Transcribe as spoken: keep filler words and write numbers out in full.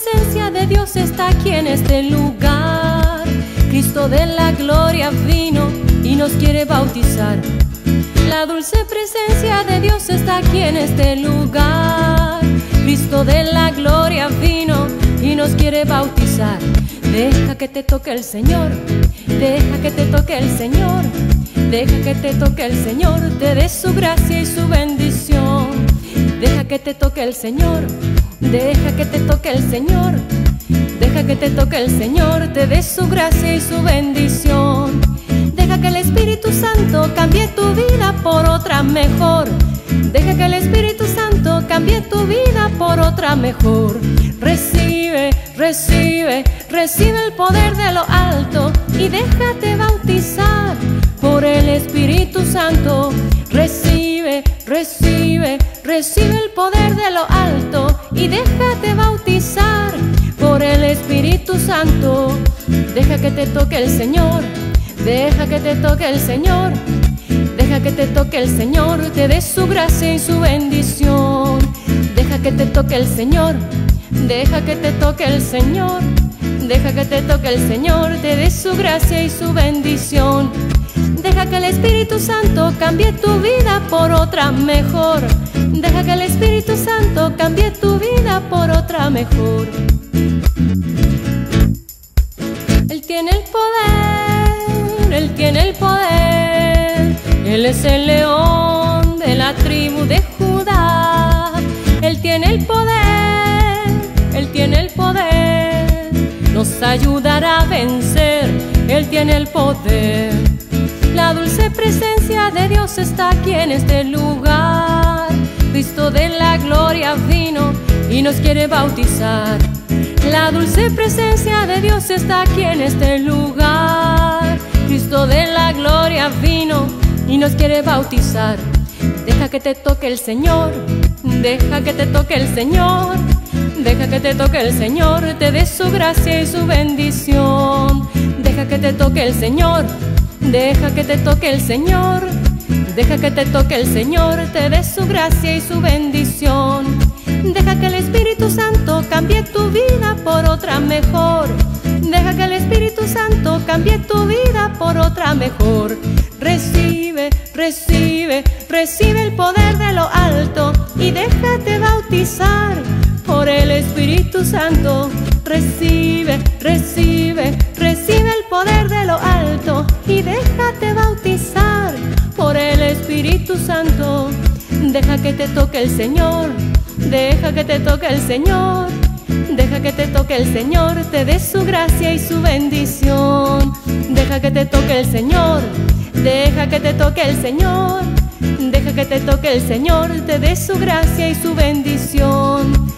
presencia de Dios está aquí en este lugar. Cristo de la gloria vino y nos quiere bautizar. La dulce presencia de Dios está aquí en este lugar. Cristo de la gloria vino y nos quiere bautizar. Deja que te toque el Señor, deja que te toque el Señor, deja que te toque el Señor, te dé su gracia y su bendición. Deja que te toque el Señor, deja que te toque el Señor, deja que te toque el Señor, te dé su gracia y su bendición. Deja que el Espíritu Santo cambie tu vida por otra mejor. Deja que el Espíritu Santo cambie tu vida por otra mejor. Recibe, recibe, recibe el poder de lo alto y déjate bautizar por el Espíritu Santo. Recibe, recibe, recibe el poder de lo alto y déjate bautizar por el Espíritu Santo. Deja que te toque el Señor, deja que te toque el Señor, deja que te toque el Señor, te dé su gracia y su bendición. Deja que te toque el Señor, deja que te toque el Señor, deja que te toque el Señor, te dé su gracia y su bendición. Deja que el Espíritu Santo cambie tu vida por otra mejor. Deja que el Espíritu Santo cambie tu vida por otra mejor. Él tiene el poder, Él tiene el poder. Él es el león de la tribu de Judá. Él tiene el poder, Él tiene el poder. Nos ayudará a vencer, Él tiene el poder. La dulce presencia de Dios está aquí en este lugar. Cristo de la gloria vino y nos quiere bautizar. La dulce presencia de Dios está aquí en este lugar. Cristo de la gloria vino y nos quiere bautizar. Deja que te toque el Señor, deja que te toque el Señor, deja que te toque el Señor, te dé su gracia y su bendición. Deja que te toque el Señor, deja que te toque el Señor, deja que te toque el Señor, te dé su gracia y su bendición. Deja que el Espíritu Santo cambie tu vida por otra mejor. Deja que el Espíritu Santo cambie tu vida por otra mejor. Recibe, recibe, recibe el poder de lo alto y déjate bautizar por el Espíritu Santo. Recibe, recibe, recibe el poder de lo alto y déjate bautizar por el Espíritu Santo. Deja que te toque el Señor, deja que te toque el Señor, deja que te toque el Señor, te dé su gracia y su bendición. Deja que te toque el Señor, deja que te toque el Señor, deja que te toque el Señor, te dé su gracia y su bendición.